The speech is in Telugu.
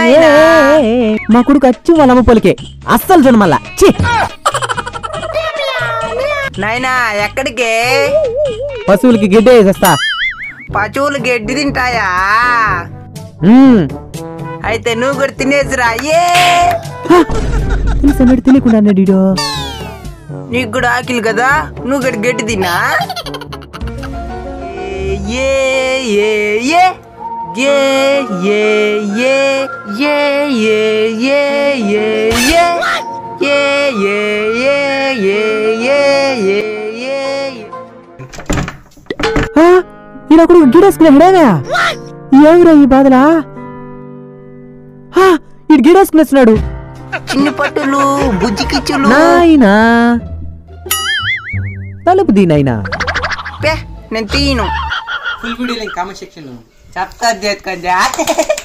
మా కొడుకు వచ్చి వాళ్ళ అమ్మ పొలికే అస్సలు చూడు మళ్ళా. నాయనా ఎక్కడికే? పశువులకి గిడ్డే వేసేస్తా. పశువులు గడ్డి తింటాయా? అయితే నువ్వు కూడా తినేసిరా. తెలియకుండా నీకు కూడా ఆకిలి కదా, నువ్వు కూడా గడ్డి తిన్నా. ఇలా కూడా గిడేసుకునే హెడేగా ఏమిరా ఈ బాధలా? ఇటు గిడేసుకునేస్తున్నాడు. చిన్న పట్టులు బుజ్జికిచ్చులు. నాయనా తలుపు దీనైనా నేను తీను. Full video link comment section చెప్తా.